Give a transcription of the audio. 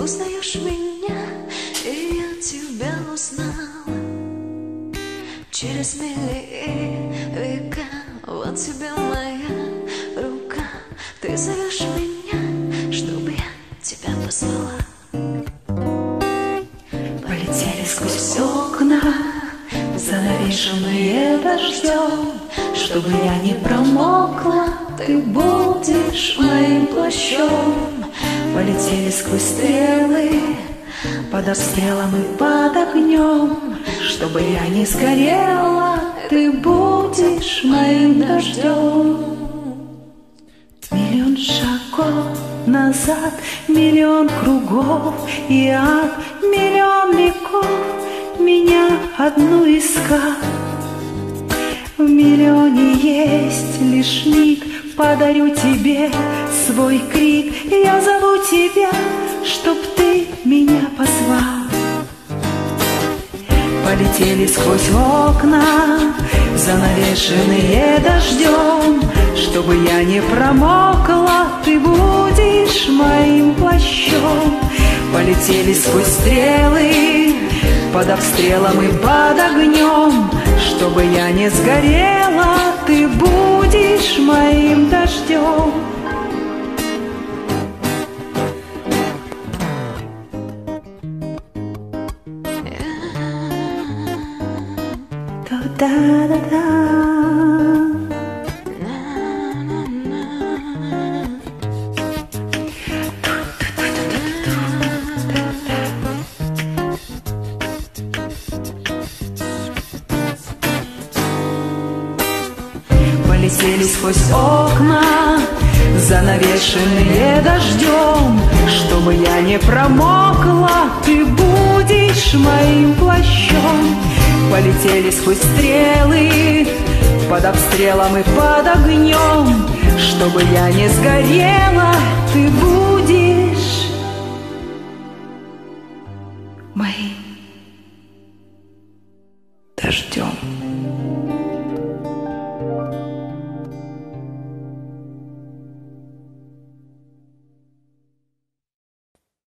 узнаешь меня, и я тебя узнала. Через мили века, вот тебе моя рука. Ты зовешь меня, чтобы я тебя позвала. Полетели сквозь окна, занавешенные дождем, чтобы я не промокла, ты будешь моим плащом. Полетели сквозь стрелы, под обстрелом и под огнем, чтобы я не сгорела, ты будешь моим дождем. Миллион шагов назад, миллион кругов и ад, миллион веков меня одну искал. В миллионе есть лишь миг, подарю тебе свой крик. Я зову тебя, чтоб ты меня позвал. Полетели сквозь окна, занавешенные дождем, чтобы я не промокла, ты будешь моим плащом. Полетели сквозь стрелы, под обстрелом и под огнем, чтобы я не сгорела, ты будешь моим дождем. Да-да-да-да. Полетели сквозь окна, занавешенные дождем, чтобы я не промокла, ты будешь моим плащом. Полетели сквозь стрелы, под обстрелом и под огнем, чтобы я не сгорела, ты будешь моим дождем.